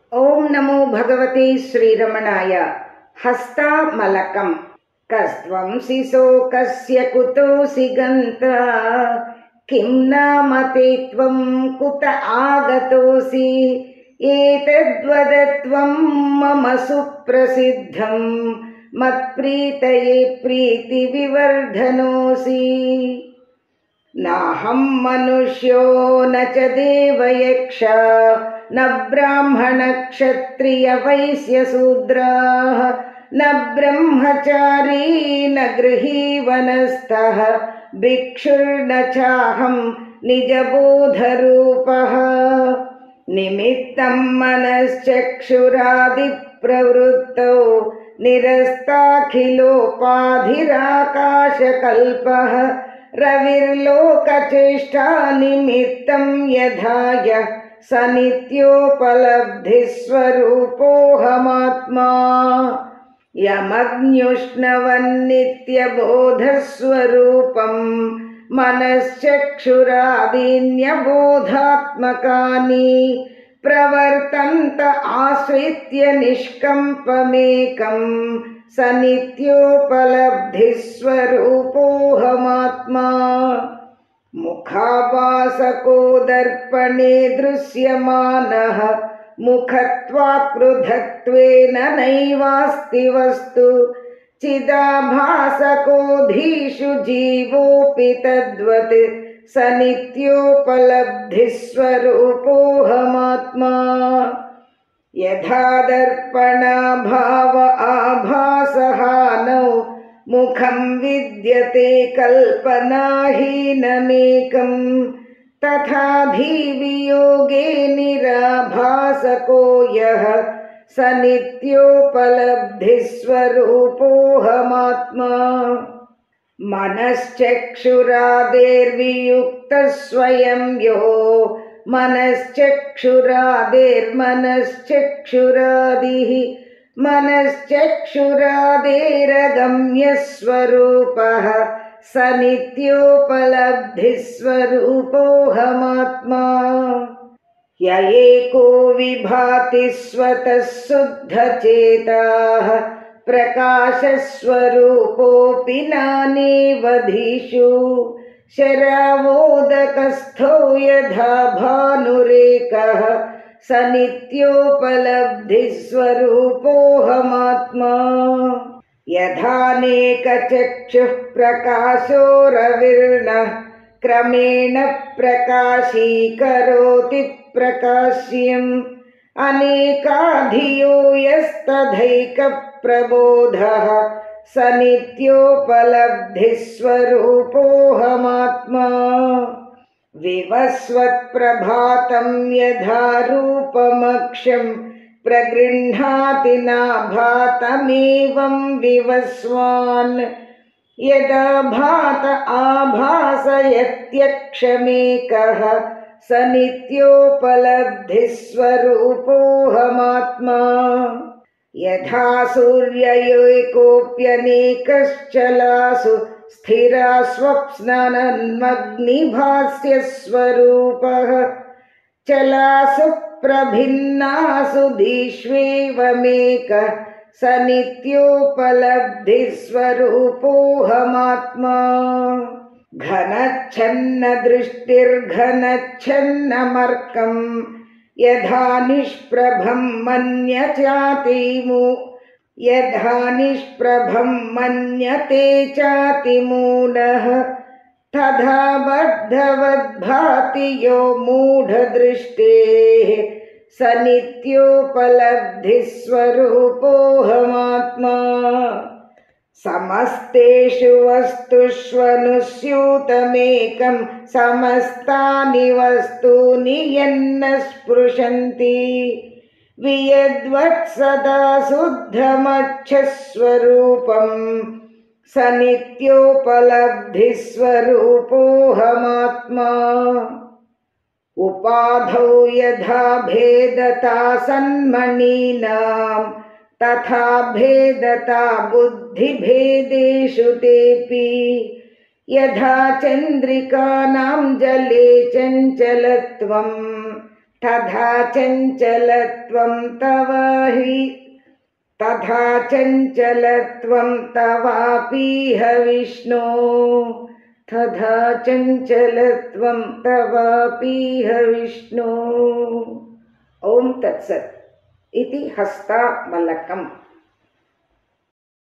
ओम नमो भगवते श्रीरमणाय। हस्तामलकम् कस्त्वंसि शोकस्य कुतोऽसि गन्ता, किं नाम ते त्वं कुत आगतोऽसि, एतद्वद त्वं मम सुप्रसिद्धं, मत्प्रीतये प्रीतिविवर्धनोऽसि। नाहं मनुष्यो न च देवयक्ष, न ब्राह्मणक्षत्रियवैश्यशूद्राः, न ब्रह्मचारी न गृहीवनस्थः, भिक्षुर्न चाहं निजबोधरूपः। निमित्तं मनश्चक्षुरादिप्रवृत्तौ, निरस्ताखिलोपाधिराकाशकल्पः, रविर्लोकचेष्टा निमित्तं यधाय, स नित्योपलब्धिस्वरूपोऽहमात्मा। यमग्न्युष्णवन्नित्यबोधस्वरूपं, मनश्चक्षुरादीन्यबोधात्मकानि, प्रवर्तन्त आश्रित्य निष्कम्पमेकं, स नित्योपलब्धिस्वरूपोऽहमात्मा। मुखाभासको दर्पणे दृश्यमानः, मुखत्वात् पृथक्त्वेन नैवास्ति वस्तु, चिदाभासको धीषु जीवोऽपि तद्वत्, स नित्योपलब्धिस्वरूपोऽहमात्मा। यथा दर्पणाभाव आभासहानौ, मुखं विद्यते कल्पनाहीनमेकं, तथा धीवियोगे निराभासको यः, स नित्योपलब्धिस्वरूपोऽहमात्मा। मनश्चक्षुरादेर्वियुक्तः स्वयं यो, मनश्चक्षुरादेर्मनश्चक्षुरादिः, मनश्चक्षुरादेरगम्यस्वरूपः, स नित्योपलब्धिस्वरूपोऽहमात्मा। य एको विभाति स्वतः शुद्धचेताः, प्रकाशस्वरूपोऽपि नानेवधीषु, शरावोदकस्थो यथा भानुरेकः, स नित्योपलब्धिस्वरूपोऽहमात्मा। यथानेकचक्षुः प्रकाशो रविर्नः, क्रमेण प्रकाशीकरोति प्रकाश्यम्, अनेकाधियो यस्तथैकप्रबोधः, स नित्योपलब्धिस्वरूपोऽहमात्मा। विवस्वत्प्रभातं यथा रूपमक्षं, प्रगृह्णाति नाभातमेवं विवस्वान्, यदा भात आभासयत्यक्षमेकः, स नित्योपलब्धिस्वरूपोऽहमात्मा। यथा सूर्ययोऽकोऽप्यनेकश्चलासु, स्थिरा स्वप्नन्मग्निभास्यस्वरूपः, चलासु प्रभिन्नासु दीष्वेवमेकः, स नित्योपलब्धिस्वरूपोऽहमात्मा। घनच्छन्नदृष्टिर्घनच्छन्नमर्कं, यथा निष्प्रभं मन्यते चातिमूढः, तथा बद्धवद्भाति यो मूढदृष्टेः, स नित्योपलब्धिस्वरूपोऽहमात्मा। समस्तेषु वस्तुष्वनुस्यूतमेकं, समस्तानि वस्तूनि यन्न स्पृशन्ति, वियद्वत्सदा शुद्धमच्छस्वरूपं, स नित्योपलब्धिस्वरूपोऽहमात्मा। उपाधौ यथा भेदता सन्मणीनां, तथा भेदता बुद्धिभेदेषु तेऽपि, यथा चन्द्रिकानां जले चञ्चलत्वं, तथा चञ्चलत्वं तव हि तथा चञ्चलत्वं तवापीह विष्णो तथा चञ्चलत्वं तवापीह विष्णो। ओम तत्सत् इति हस्तामलकम्।